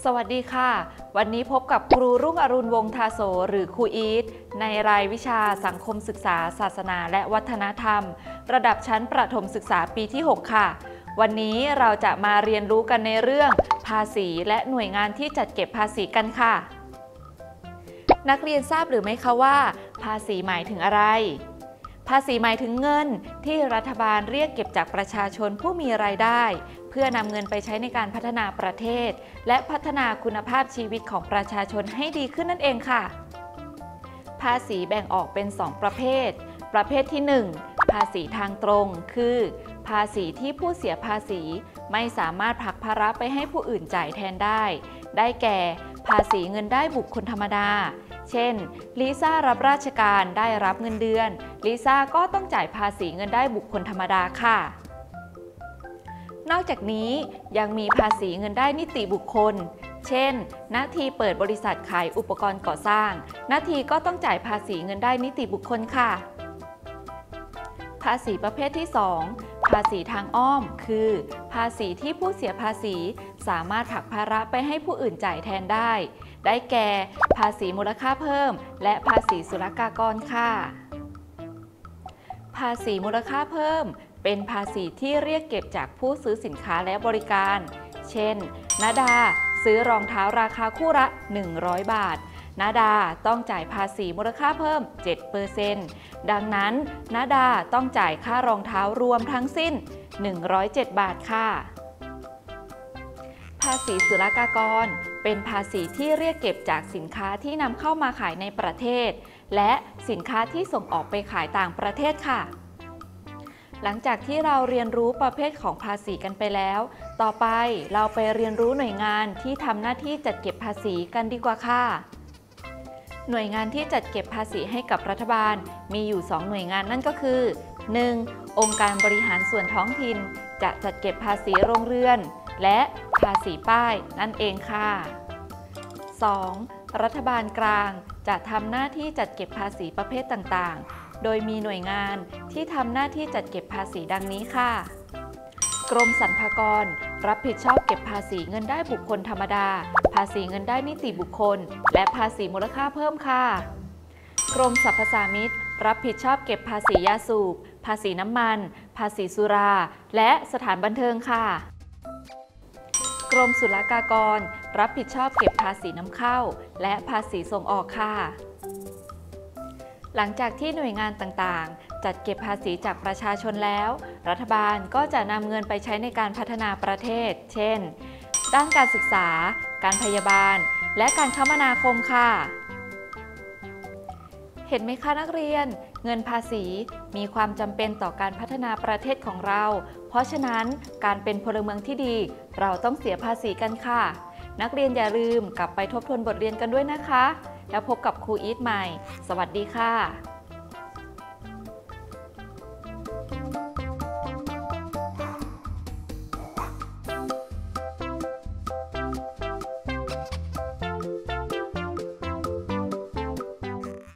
สวัสดีค่ะวันนี้พบกับครูรุ่งอรุณวงศ์ทาโสหรือครูอีทในรายวิชาสังคมศึกษาศาสนาและวัฒนธรรมระดับชั้นประถมศึกษาปีที่ 6 ค่ะวันนี้เราจะมาเรียนรู้กันในเรื่องภาษีและหน่วยงานที่จัดเก็บภาษีกันค่ะนักเรียนทราบหรือไม่คะว่าภาษีหมายถึงอะไรภาษีหมายถึงเงินที่รัฐบาลเรียกเก็บจากประชาชนผู้มีรายได้เพื่อนำเงินไปใช้ในการพัฒนาประเทศและพัฒนาคุณภาพชีวิตของประชาชนให้ดีขึ้นนั่นเองค่ะภาษีแบ่งออกเป็น2ประเภทประเภทที่1ภาษีทางตรงคือภาษีที่ผู้เสียภาษีไม่สามารถผลักภาระไปให้ผู้อื่นจ่ายแทนได้แก่ภาษีเงินได้บุคคลธรรมดาเช่นลิซ่ารับราชการได้รับเงินเดือนลิซ่าก็ต้องจ่ายภาษีเงินได้บุคคลธรรมดาค่ะนอกจากนี้ยังมีภาษีเงินได้นิติบุคคลเช่นนาทีเปิดบริษัทขายอุปกรณ์ก่อสร้างนาทีก็ต้องจ่ายภาษีเงินได้นิติบุคคลค่ะภาษีประเภทที่2ภาษีทางอ้อมคือภาษีที่ผู้เสียภาษีสามารถผลักภาระไปให้ผู้อื่นจ่ายแทนได้แก่ภาษีมูลค่าเพิ่มและภาษีศุลกากรค่ะภาษีมูลค่าเพิ่มเป็นภาษีที่เรียกเก็บจากผู้ซื้อสินค้าและบริการเช่นณดาซื้อรองเท้าราคาคู่ละ100 บาทณดาต้องจ่ายภาษีมูลค่าเพิ่ม 7% ดังนั้นณดาต้องจ่ายค่ารองเท้ารวมทั้งสิ้น107 บาทค่ะภาษีศุลกากรเป็นภาษีที่เรียกเก็บจากสินค้าที่นำเข้ามาขายในประเทศและสินค้าที่ส่งออกไปขายต่างประเทศค่ะหลังจากที่เราเรียนรู้ประเภทของภาษีกันไปแล้วต่อไปเราไปเรียนรู้หน่วยงานที่ทำหน้าที่จัดเก็บภาษีกันดีกว่าค่ะหน่วยงานที่จัดเก็บภาษีให้กับรัฐบาลมีอยู่2หน่วยงานนั่นก็คือ 1. องค์การบริหารส่วนท้องถิ่นจะจัดเก็บภาษีโรงเรือนและภาษีป้ายนั่นเองค่ะ 2. รัฐบาลกลางจะทำหน้าที่จัดเก็บภาษีประเภทต่างๆโดยมีหน่วยงานที่ทำหน้าที่จัดเก็บภาษีดังนี้ค่ะกรมสรรพากรรับผิดชอบเก็บภาษีเงินได้บุคคลธรรมดาภาษีเงินได้นิติบุคคลและภาษีมูลค่าเพิ่มค่ะกรมสรรพสามิตรับผิดชอบเก็บภาษียาสูบภาษีน้ำมันภาษีสุราและสถานบันเทิงค่ะกรมศุลกากรรับผิดชอบเก็บภาษีนำเข้าและภาษีส่งออกค่ะหลังจากที่หน่วยงานต่างๆจัดเก็บภาษีจากประชาชนแล้วรัฐบาลก็จะนำเงินไปใช้ในการพัฒนาประเทศเช่นด้านการศึกษาการพยาบาลและการคมนาคมค่ะเห็นไหมคะนักเรียนเงินภาษีมีความจำเป็นต่อการพัฒนาประเทศของเราเพราะฉะนั้นการเป็นพลเมืองที่ดีเราต้องเสียภาษีกันค่ะนักเรียนอย่าลืมกลับไปทบทวนบทเรียนกันด้วยนะคะแล้วพบกับครูอีทใหม่สวัสดีค่ะ